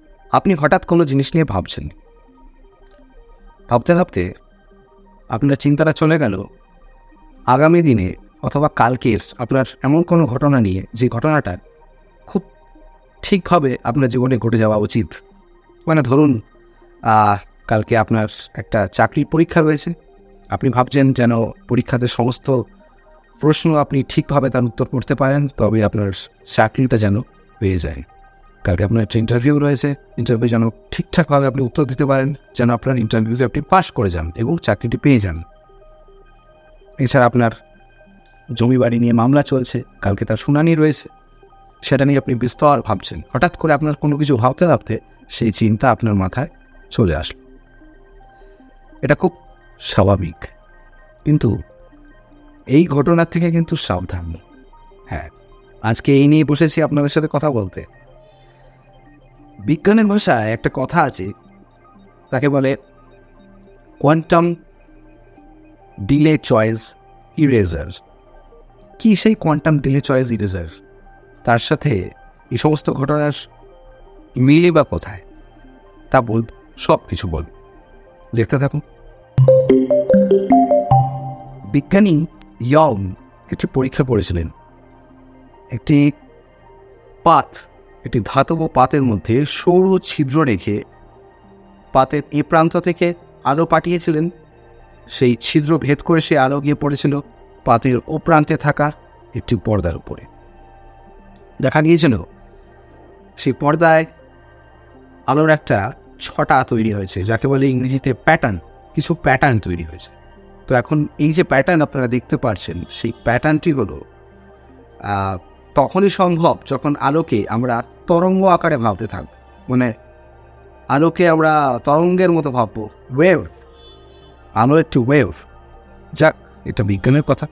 আপনি হঠাৎ কোনো জিনিস নিয়ে ভাবছেন, ভাবতে ভাবতে আপনার চিন্তাটা চলে গেল আগামী দিনে অথবা কালকের আপনার এমন কোনো ঘটনা নিয়ে, যে ঘটনাটা খুব ঠিকভাবে আপনার জীবনে ঘটে যাওয়া উচিত। মানে ধরুন কালকে আপনার একটা চাকরির পরীক্ষা রয়েছে, আপনি ভাবছেন যেন পরীক্ষাতে সমস্ত প্রশ্ন আপনি ঠিকভাবে তার উত্তর করতে পারেন, তবে আপনার চাকরিটা যেন পেয়ে যায়। কালকে আপনার একটা ইন্টারভিউ রয়েছে, ইন্টারভিউ যেন ঠিকঠাকভাবে আপনি উত্তর দিতে পারেন, যেন আপনার ইন্টারভিউতে আপনি পাস করে যান এবং চাকরিটি পেয়ে যান। এছাড়া আপনার জমি বাড়ি নিয়ে মামলা চলছে, কালকে তার শুনানি রয়েছে, সেটা নিয়ে আপনি বিস্তর ভাবছেন। হঠাৎ করে আপনার কোনো কিছু ভাবতে ভাবতে সেই চিন্তা আপনার মাথায় চলে আসলো। এটা খুব স্বাভাবিক, কিন্তু এই ঘটনার থেকে কিন্তু সাবধান। হ্যাঁ, আজকে এই নিয়ে বসেছি আপনাদের সাথে কথা বলতে। বিজ্ঞানের ভাষায় একটা কথা আছে, তাকে বলে কোয়ান্টাম ডিলে চয়েস ইরেজার। কি সেই কোয়ান্টাম ডিলে চয়েস ইরেজার? তার সাথে এই সমস্ত ঘটনার মিলে বা কোথায়, তা বলব, সব কিছু বলব, দেখতে থাকুন। বিজ্ঞানী ইয়ং একটি পরীক্ষা করেছিলেন। একটি ধাতব পাতের মধ্যে সৌর ছিদ্র রেখে পাতের এ প্রান্ত থেকে আলো পাঠিয়েছিলেন। সেই ছিদ্র ভেদ করে সে আলো গিয়ে পড়েছিল পাতের ও প্রান্তে থাকা একটি পর্দার উপরে। দেখা গিয়েছিল সেই পর্দায় আলোর একটা ছটা তৈরি হয়েছে, যাকে বলে ইংরেজিতে প্যাটার্ন। কিছু প্যাটার্ন তৈরি হয়েছে। তো এখন এই যে প্যাটার্ন আপনারা দেখতে পাচ্ছেন, সেই প্যাটার্নটি হলো তখনই সম্ভব যখন আলোকে আমরা তরঙ্গ আকারে ভাবতে থাকব। মানে আলোকে আমরা তরঙ্গের মতো ভাববো, ওয়েভ। আলো একটি ওয়েভ। যাক, এটা বিজ্ঞানের কথা,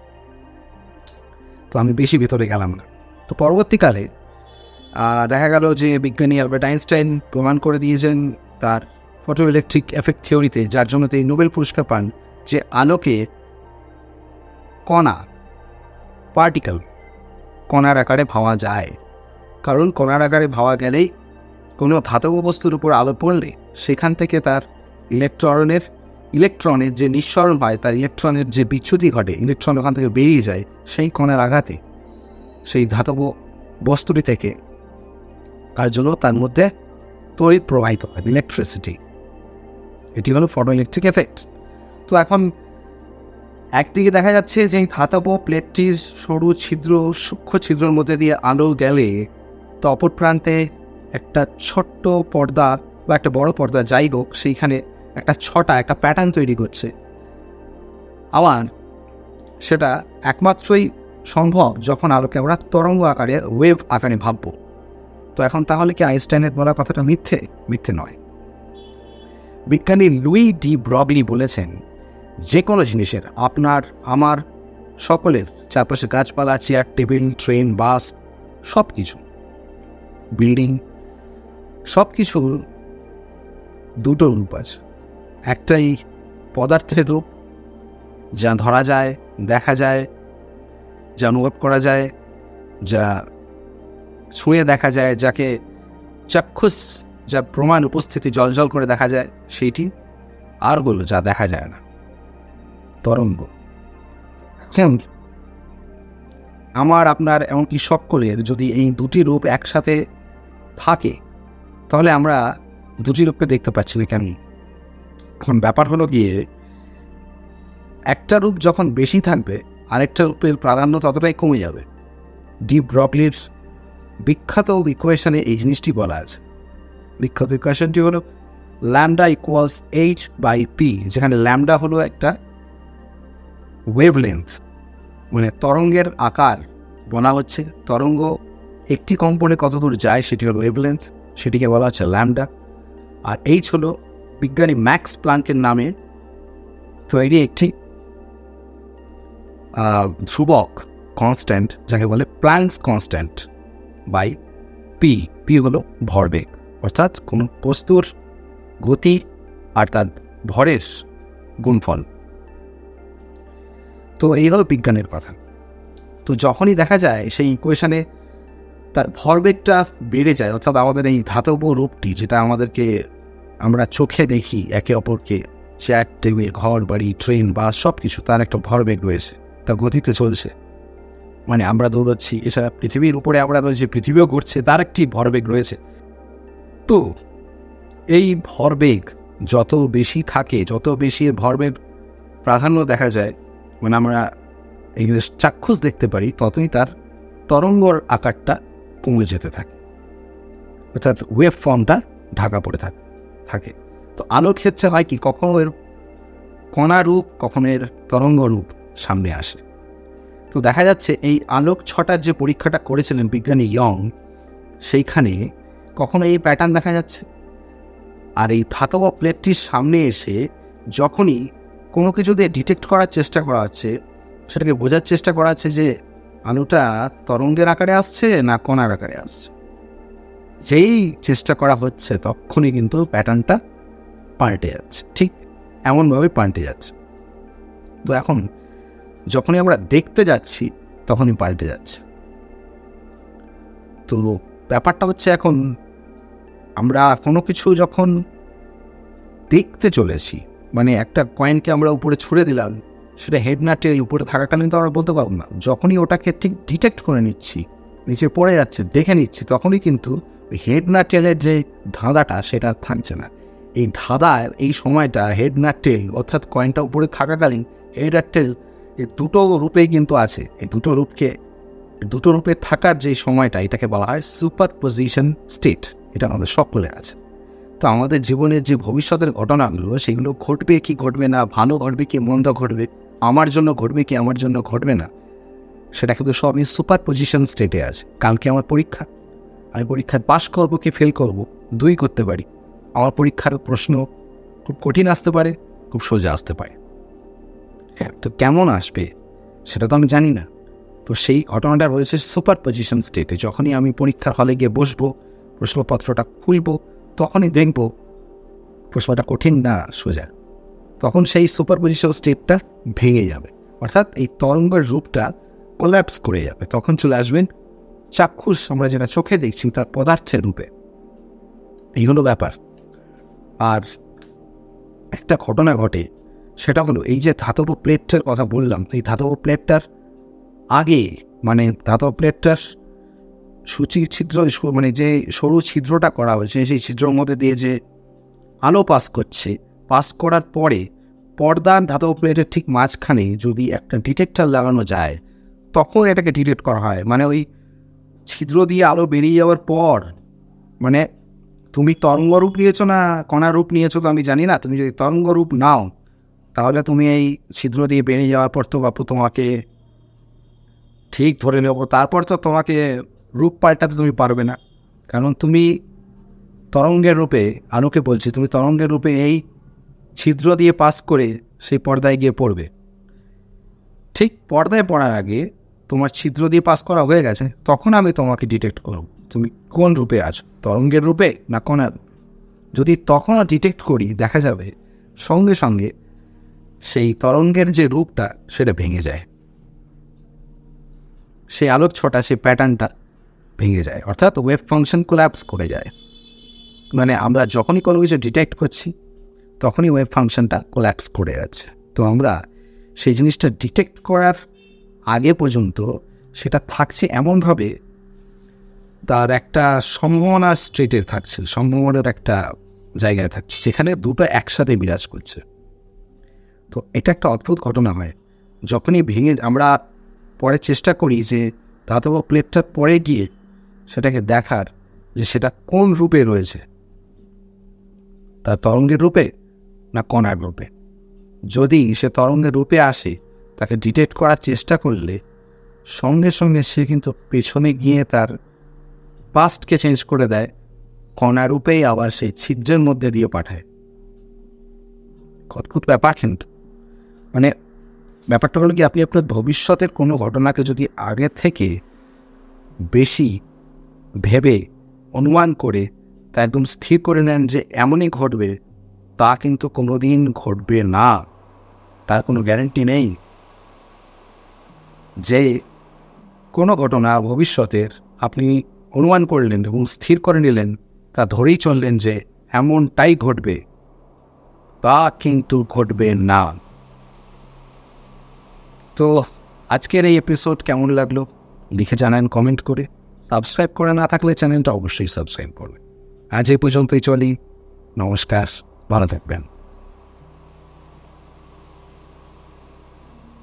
তো আমি বেশি ভিতরে গেলাম না। তো পরবর্তীকালে দেখা গেল যে বিজ্ঞানী আলবার্ট আইনস্টাইন প্রমাণ করে দিয়েছেন তার ফটো ইলেকট্রিক এফেক্ট থিওরিতে, যার জন্য তিনি নোবেল পুরস্কার পান, যে আলোকে কণা, পার্টিকেল, কণার আকারে ভাবা যায়। কারণ কণার আকারে ভাবা গেলেই কোনো ধাতব বস্তুর উপর আলো পড়লে সেখান থেকে তার ইলেকট্রনের যে নিঃসরণ হয়, তার ইলেকট্রনের যে বিচ্যুতি ঘটে, ইলেকট্রন ওখান থেকে বেরিয়ে যায় সেই কণার আঘাতে সেই ধাতব বস্তুটি থেকে, তার জন্য তার মধ্যে তড়িৎ প্রবাহিত হয়, ইলেকট্রিসিটি। এটি হলো ফটো ইলেকট্রিক এফেক্ট। তো এখন একদিকে দেখা যাচ্ছে যে ধাতব প্লেটটির সরু ছিদ্র, সূক্ষ্ম ছিদ্রের মধ্যে দিয়ে আলো গেলে, তো অপর প্রান্তে একটা ছোট্ট পর্দা বা একটা বড় পর্দা, যাই হোক, সেইখানে একটা প্যাটার্ন তৈরি করছে। আবার সেটা একমাত্রই সম্ভব যখন আলোকে আমরা তরঙ্গ আকারে, ওয়েভ আকারে ভাবব। তো এখন তাহলে কি আইনস্টাইনের বলা কথাটা মিথ্যে? মিথ্যে নয়। বিজ্ঞানী লুই ডি ব্রগলি বলেছেন, যে কোনো জিনিসের, আপনার, আমার, সকলের চারপাশে গাছপালা, চেয়ার, টেবিল, ট্রেন, বাস, সব কিছু, বিল্ডিং, সব কিছুর দুটো রূপ আছে। একটাই পদার্থের রূপ, যা ধরা যায়, দেখা যায়, যা অনুভব করা যায়, যা ছুঁয়ে দেখা যায়, যাকে চাক্ষুষ, যা প্রমাণ উপস্থিতি জলজল করে দেখা যায়, সেইটি। আর হলো যা দেখা যায় না, তরঙ্গ। এখন আমার, আপনার, এমনকি সকলের যদি এই দুটি রূপ একসাথে থাকে, তাহলে আমরা দুটি রূপকে দেখতে পাচ্ছি না কেন? এখন ব্যাপার হলো গিয়ে, একটা রূপ যখন বেশি থাকবে, আরেকটা রূপের প্রাধান্য ততটাই কমে যাবে। ডি ব্রগলির বিখ্যাত ইকুয়েশনে এই জিনিসটি বলা আছে। বিখ্যাত ইকুয়েশনটি হলো ল্যামডা ইকুয়ালস h/p, যেখানে ল্যামডা হলো একটা ওয়েভলেন্থ, মানে তরঙ্গের আকার বলা হচ্ছে। তরঙ্গ একটি কম্পনে কত দূর যায় সেটি হলো ওয়েভলেন্থ, সেটিকে বলা হচ্ছে ল্যামডা। আর h হলো বিজ্ঞানী ম্যাক্স প্লাঙ্কের নামে তৈরি একটি ধ্রুবক কনস্ট্যান্ট, যাকে বলে Planck's constant by P. P হলো ভরবেগ, অর্থাৎ কোনো বস্তুর গতি আর তার ভরের গুণফল। তো এই হলো বিজ্ঞানের কথা। তো যখনই দেখা যায় সেই ইকুয়েশনে তার ভরবেগটা বেড়ে যায়, অর্থাৎ আমাদের এই ধাতব রূপটি যেটা আমরা চোখে দেখি একে অপরকে, চেয়ার টেবিল ঘর বাড়ি ট্রেন বাস সব কিছু, তার একটা ভরবেগ রয়েছে, তার গতিতে চলছে, মানে আমরা দৌড়াচ্ছি, এছাড়া পৃথিবীর উপরে আমরা রয়েছি, পৃথিবীও ঘুরছে, তার একটি ভরবেগ রয়েছে। তো এই ভরবেগ যত বেশি থাকে, যত বেশি ভরবেগ প্রাধান্য দেখা যায়, মানে আমরা এগুলো চাক্ষুষ দেখতে পারি, ততই তার তরঙ্গর আকারটা কমে যেতে থাকে, অর্থাৎ ওয়েভ ফর্মটা ঢাকা পড়ে থাকে। তো আলোর ক্ষেত্রে হয় কি, কখনো এর কণা রূপ, কখনো এর তরঙ্গ রূপ সামনে আসে। তো দেখা যাচ্ছে এই আলোক ছটার যে পরীক্ষাটা করেছিলেন বিজ্ঞানী ইয়ং, সেইখানে কখনো এই প্যাটার্ন দেখা যাচ্ছে, আর এই ধাতব প্লেটটির সামনে এসে যখনই কোনো কিছু দিয়ে ডিটেক্ট করার চেষ্টা করা হচ্ছে, সেটাকে বোঝার চেষ্টা করা হচ্ছে যে আলোটা তরঙ্গের আকারে আসছে না কণার আকারে আসছে, যেই চেষ্টা করা হচ্ছে তখনই কিন্তু প্যাটার্নটা পাল্টে যাচ্ছে, ঠিক এমনভাবে পাল্টে যাচ্ছে। তো এখন যখনই আমরা দেখতে যাচ্ছি তখনই পাল্টে যাচ্ছে। তো ব্যাপারটা হচ্ছে, এখন আমরা কোনো কিছু যখন দেখতে চলেছি, মানে একটা কয়েনকে আমরা উপরে ছুঁড়ে দিলাম, সেটা হেড না টেল উপরে থাকাকালীন তো আমরা বলতে পারবো না, যখনই ওটাকে ঠিক ডিটেক্ট করে নিচ্ছি, নিচে পড়ে যাচ্ছে দেখে নিচ্ছি, তখনই কিন্তু হেড না টেলের যে ধাঁধাটা সেটা থাকছে না। এই ধাঁধার এই সময়টা হেড না টেল, অর্থাৎ কয়েনটা উপরে থাকাকালীন হেড আর টেল এই দুটো রূপেই কিন্তু আছে। এই দুটো রূপে থাকার যে সময়টা, এটাকে বলা হয় সুপার পজিশন স্টেট। এটা আমাদের সকলে আছে। তো আমাদের জীবনের যে ভবিষ্যতের ঘটনাগুলো, সেগুলো ঘটবে কি ঘটবে না, ভালো ঘটবে কি মন্দ ঘটবে, আমার জন্য ঘটবে কি আমার জন্য ঘটবে না, সেটা কিন্তু সবই সুপার পজিশন স্টেটে আছে। কালকে আমার পরীক্ষা, আমি পরীক্ষায় পাশ করবো কি ফেল করব, দুই করতে পারি। আমার পরীক্ষার প্রশ্ন খুব কঠিন আসতে পারে, খুব সোজা আসতে পারে। হ্যাঁ, তো কেমন আসবে সেটা তো আমি জানি না। তো সেই ঘটনাটা রয়েছে সুপার পজিশন স্টেটে। যখনই আমি পরীক্ষার হলে গিয়ে বসবো, প্রশ্নপত্রটা খুলবো, তখনই দেখব প্রশ্নটা কঠিন না সোজা, তখন সেই সুপার পজিশন স্টেটটা ভেঙে যাবে, অর্থাৎ এই তরঙ্গের রূপটা কোল্যাপস করে যাবে। তখন চলে আসবেন চাক্ষুষ, আমরা যেটা চোখে দেখছি তার পদার্থের রূপে। এই হলো ব্যাপার। আর একটা ঘটনা ঘটে, সেটা হলো এই যে ধাতব প্লেটটার কথা বললাম, এই ধাতব প্লেটটার আগে, মানে ধাতব প্লেটটার ছিদ্র, মানে যে সরু ছিদ্রটা করা হয়েছে, সেই ছিদ্রের মধ্যে দিয়ে যে আলো পাস করছে, পাস করার পরে পর্দার ধাতব প্লেটের ঠিক মাঝখানে যদি একটা ডিটেক্টর লাগানো যায়, তখন এটাকে ডিটেক্ট করা হয়। মানে ওই ছিদ্র দিয়ে আলো বেরিয়ে যাওয়ার পর, মানে তুমি তরঙ্গ রূপ নিয়েছো না কণা রূপ নিয়েছো তো আমি জানি না, তুমি যদি তরঙ্গ রূপ নাও, তাহলে তুমি এই ছিদ্র দিয়ে বেরিয়ে যাওয়ার পর তো বাপু তোমাকে ঠিক ধরে নেব, তারপর তো তোমাকে রূপ পাল্টাতে তুমি পারবে না, কারণ তুমি তরঙ্গের রূপে, আলোকে বলছি, তুমি তরঙ্গের রূপে এই ছিদ্র দিয়ে পাস করে সেই পর্দায় গিয়ে পড়বে। ঠিক পর্দায় পড়ার আগে তোমার ছিদ্র দিয়ে পাস করা হয়ে গেছে, তখন আমি তোমাকে ডিটেক্ট করব তুমি কোন রূপে আছো, তরঙ্গের রূপে না কণার। যদি তখনও ডিটেক্ট করি, দেখা যাবে সঙ্গে সঙ্গে সেই তরঙ্গের যে রূপটা সেটা ভেঙে যায়, সেই আলোক ছটা, সেই প্যাটার্নটা ভেঙে যায়, অর্থাৎ ওয়েভ ফাংশন কোল্যাপস করে যায়। মানে আমরা যখনই কোনো কিছু ডিটেক্ট করছি, তখনই ওয়েভ ফাংশনটা কোল্যাপস করে যাচ্ছে। তো আমরা সেই জিনিসটা ডিটেক্ট করার আগে পর্যন্ত সেটা থাকছে এমনভাবে, তার একটা সম্ভাবনার স্টেটে থাকছে, সম্ভাবনার একটা জায়গায় থাকছে, যেখানে দুটো একসাথে বিরাজ করছে। তো এটা একটা অদ্ভুত ঘটনা হয়। যখনই ভেঙে, আমরা পরে চেষ্টা করি যে ধাতব প্লেটটা পরে গিয়ে সেটাকে দেখার যে সেটা কোন রূপে রয়েছে, তার তরঙ্গের রূপে না কণার রূপে। যদি সে তরঙ্গের রূপে আসে, তাকে ডিটেক্ট করার চেষ্টা করলে সঙ্গে সঙ্গে সে কিন্তু পেছনে গিয়ে তার পাস্টকে চেঞ্জ করে দেয়, কণা রূপেই আবার সেই ছিদ্রের মধ্যে দিয়ে পাঠায়। অদ্ভুত ব্যাপার। কিন্তু মানে ব্যাপারটা হলো কি, আপনি আপনার ভবিষ্যতের কোনো ঘটনাকে যদি আগে থেকে বেশি ভেবে অনুমান করে তা একদম স্থির করে নেন যে এমনই ঘটবে, তা কিন্তু কোনোদিন ঘটবে না, তার কোনো গ্যারান্টি নেই যে কোনো ঘটনা ভবিষ্যতের আপনি অনুমান করলেন এবং স্থির করে নিলেন, তা ধরেই চললেন যে এমনটাই ঘটবে, তা কিন্তু ঘটবে না। তো আজকের এই এপিসোড কেমন লাগলো লিখে জানান কমেন্ট করে। সাবস্ক্রাইব করে না থাকলে চ্যানেলটা অবশ্যই সাবস্ক্রাইব করবে। আজ এই পর্যন্তই চলি। নমস্কার, ভালো থাকবেন।